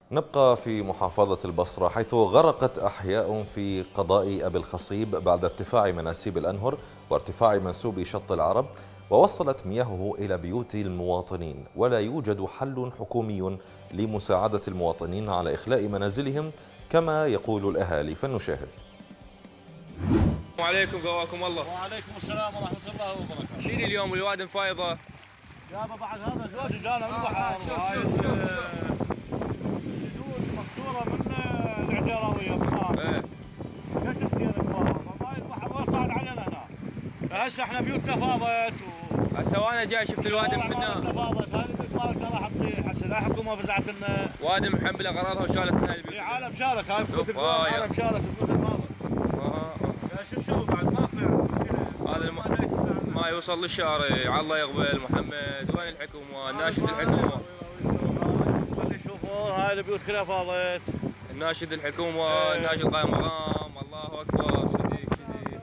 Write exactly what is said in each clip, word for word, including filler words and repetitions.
نبقى في محافظة البصرة، حيث غرقت أحياء في قضاء أبي الخصيب بعد ارتفاع مناسيب الأنهر وارتفاع منسوب شط العرب، ووصلت مياهه إلى بيوت المواطنين، ولا يوجد حل حكومي لمساعدة المواطنين على إخلاء منازلهم كما يقول الأهالي. فلنشاهد. السلام عليكم، قواكم الله. وعليكم السلام ورحمة الله وبركاته. شيل اليوم الوادم فايضة. يابا بعد هذا زوج جانا من البحر، هاي السدود مكسورة من العجراوية بالنار. ايه. كشف ديالك بابا، هاي البحر وصل علينا هنا. فهسه احنا بيوتنا فاضت و هسه وانا جاي شفت الوادم من هنا. فاضت، هاي البيوت مالتنا راح تطيح، هسه لا حكومة فزعت لنا. وادم محمله غراضها وشالت من هاي البيوت. في عالم شالك، هاي بيوت شوف، آه، يا. عالم شالك البيوت الفاضت. آه، آه. شو تسوي بعد ما في مشكلة. هذا الم... ما يوصل للشارع. الله يقبل محمد، وين الحكومة؟ ناشد الحكومة. اللي يشوفون هاي البيوت كلها فاضت. ناشد الحكومة، ناشد قائم مقام. الله اكبر. صديق صديق.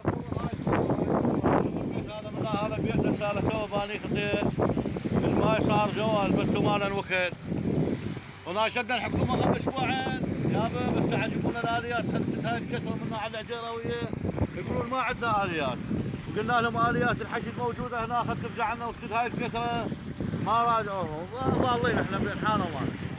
هذا من هذا بيتنا سالته تو باني خطير. الماي صار جوال بس ما الوكل. وناشدنا الحكومة قبل اسبوعين يابا بس تعجبونا الاليات، خلصت هاي الكسر منها على العجراوية، يقولون ما عندنا اليات. وقلنا لهم اليات الحشد موجودة هنا، خذ ترجع لنا وتصير هاي الكسرة ما راجعوهم. ضالين احنا بين حالنا ومالنا.